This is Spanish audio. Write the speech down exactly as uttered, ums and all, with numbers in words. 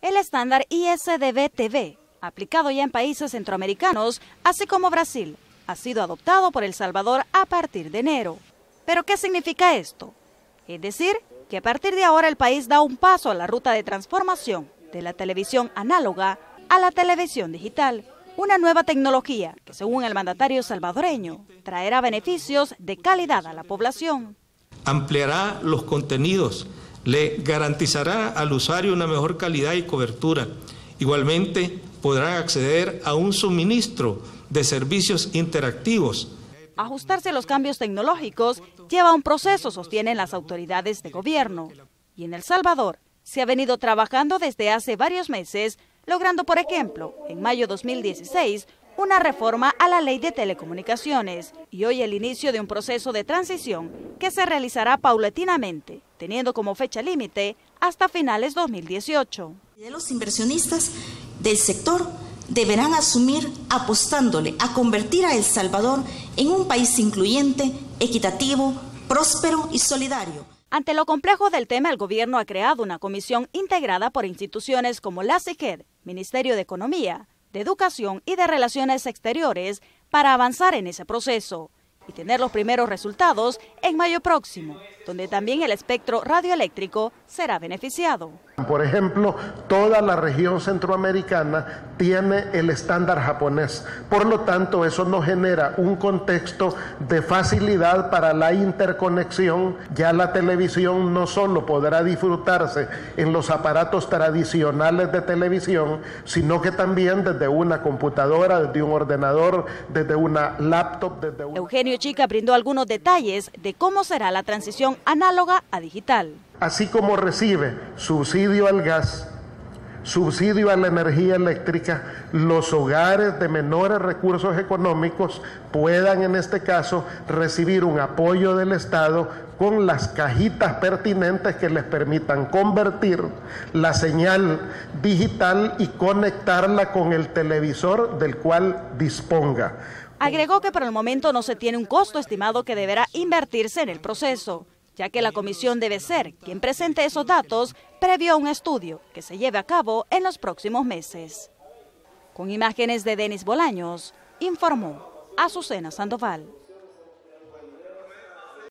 El estándar I S D B T V, aplicado ya en países centroamericanos, así como Brasil, ha sido adoptado por El Salvador a partir de enero. ¿Pero qué significa esto? Es decir, que a partir de ahora el país da un paso a la ruta de transformación de la televisión análoga a la televisión digital, una nueva tecnología que, según el mandatario salvadoreño, traerá beneficios de calidad a la población. Ampliará los contenidos, le garantizará al usuario una mejor calidad y cobertura. Igualmente, podrán acceder a un suministro de servicios interactivos. Ajustarse a los cambios tecnológicos lleva un proceso, sostienen las autoridades de gobierno. Y en El Salvador se ha venido trabajando desde hace varios meses, logrando, por ejemplo, en mayo de dos mil dieciséis, una reforma a la ley de telecomunicaciones y hoy el inicio de un proceso de transición que se realizará paulatinamente, teniendo como fecha límite hasta finales dos mil dieciocho. Los inversionistas del sector deberán asumir apostándole a convertir a El Salvador en un país incluyente, equitativo, próspero y solidario. Ante lo complejo del tema, el gobierno ha creado una comisión integrada por instituciones como la SIGED, Ministerio de Economía, de Educación y de Relaciones Exteriores para avanzar en ese proceso y tener los primeros resultados en mayo próximo, donde también el espectro radioeléctrico será beneficiado. Por ejemplo, toda la región centroamericana tiene el estándar japonés. Por lo tanto, eso nos genera un contexto de facilidad para la interconexión. Ya la televisión no solo podrá disfrutarse en los aparatos tradicionales de televisión, sino que también desde una computadora, desde un ordenador, desde una laptop, desde una... Eugenio Chica brindó algunos detalles de cómo será la transición análoga a digital. Así como recibe subsidio al gas, subsidio a la energía eléctrica, los hogares de menores recursos económicos puedan en este caso recibir un apoyo del Estado con las cajitas pertinentes que les permitan convertir la señal digital y conectarla con el televisor del cual disponga. Agregó que por el momento no se tiene un costo estimado que deberá invertirse en el proceso, ya que la comisión debe ser quien presente esos datos previo a un estudio que se lleve a cabo en los próximos meses. Con imágenes de Denis Bolaños, informó Azucena Sandoval.